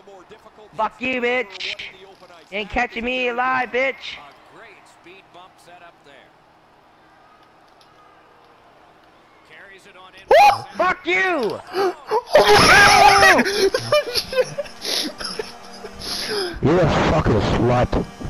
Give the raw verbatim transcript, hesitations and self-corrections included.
Fuck you, bitch. You ain't catching me alive, bitch. A great speed bump set up there. Carries it on in. Fuck you! You're a fucking slut.